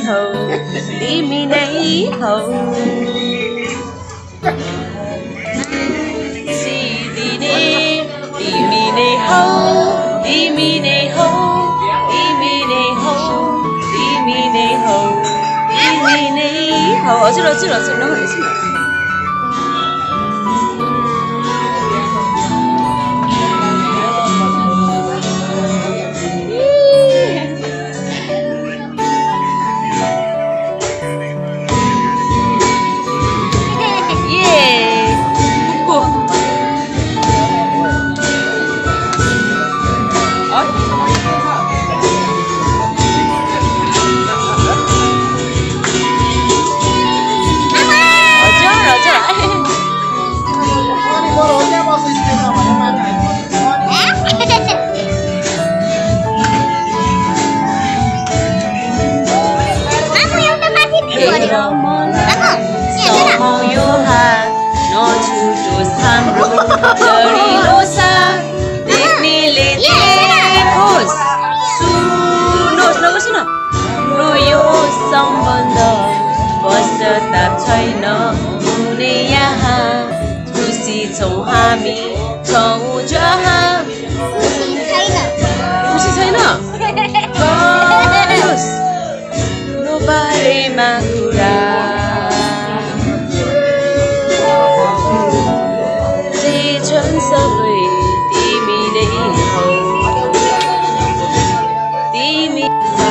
हौ तिमी नै हौ सिदिने तिमी नै हौ तिमी नै हौ तिमी नै हौ तिमी नै हौ तिमी नै हौ हजुर हजुर हजुर नभन्नुहोस् न छैन हुने यहाँ खुसी छौँ हामी छौँ जहाँ खुसी छैन गर्नुहोस् नो बारेमा कुरा जे छन् सबै तिमी नै हौ तिमी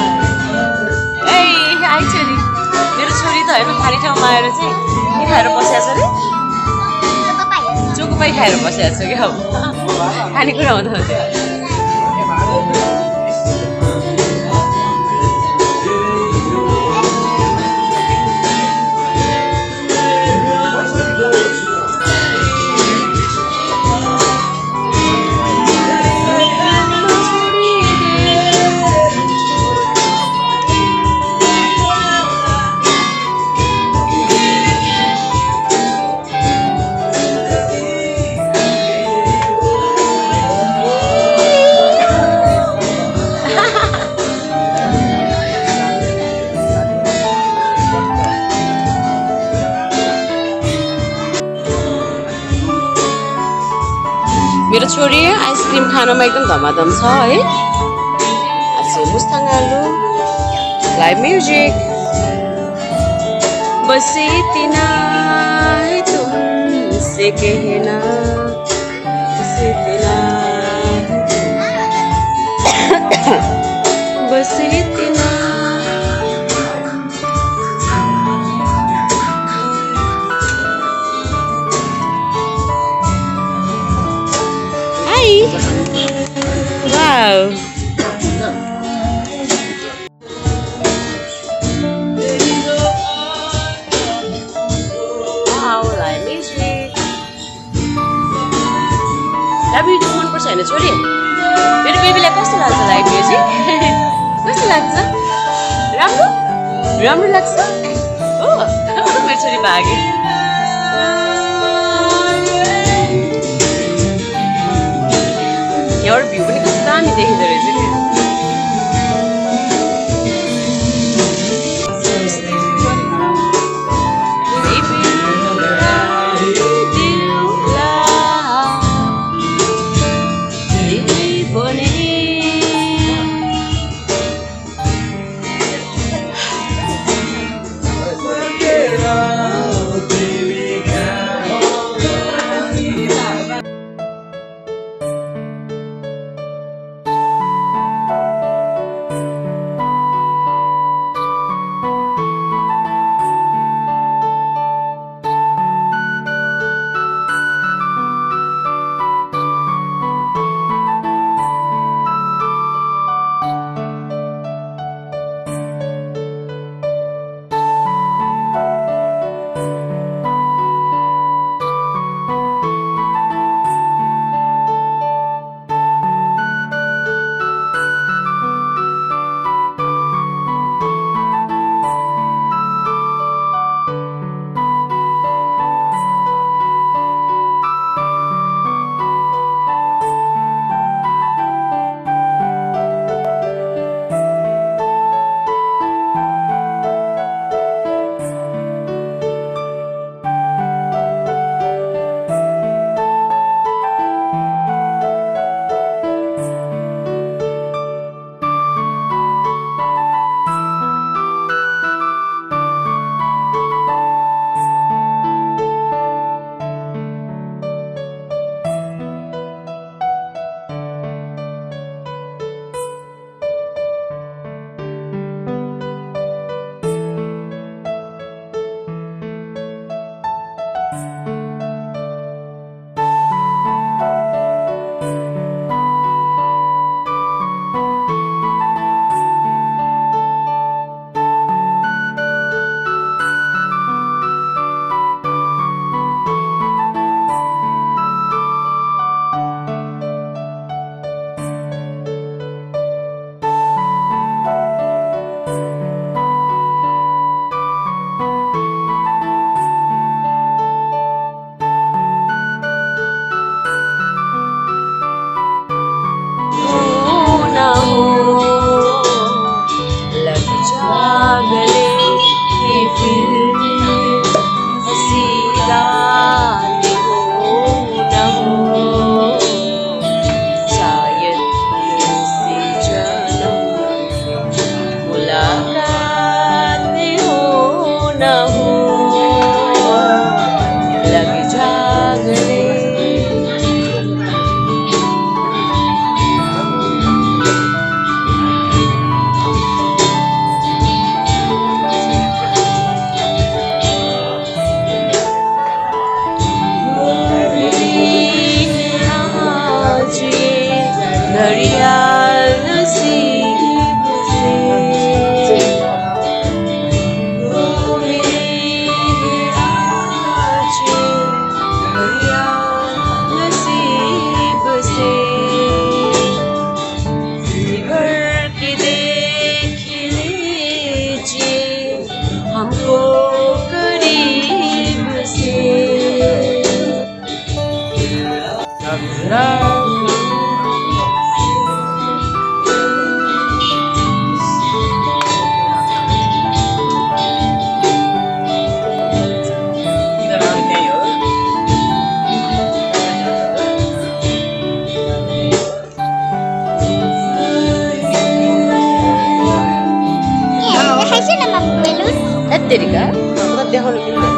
हेर्नु खाली ठाउँमा आएर चाहिँ के खाएर बसिरहेको छ अरे चोकोपाई खाएर बसिरहेको छ क्या खानेकुरा हुँदा हुन्थ्यो मेरो छोरी आइसक्रिम खानमा एकदम धमाधम छ है आज मुस्ताङ आलु लाइभ म्युजिक बसी तिना तुमसे कहना बसी तिना बसी तिना Wow. Wow, live music. Live music मन पर्छ हैन छोरी? मेरो बेबीलाई कस्तो लाग्छ लाइभ म्युजिक? कस्तो लाग्छ? राम्रो? राम्रो लाग्छ? ओ, मेरो छोरी भागे। यहाँबाट भ्यू पनि कस्तो दामी देखिँदो रहेछ क्या क्या मतलब देखाउनु मिल्दैन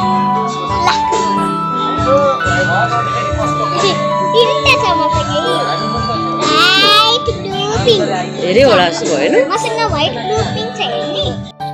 तिनटा छ मसँग व्हाइट ब्लू पिंक धेरै होला जस्तो भयो हैन मसँग व्हाइट ब्लू पिंक छ हेर्नी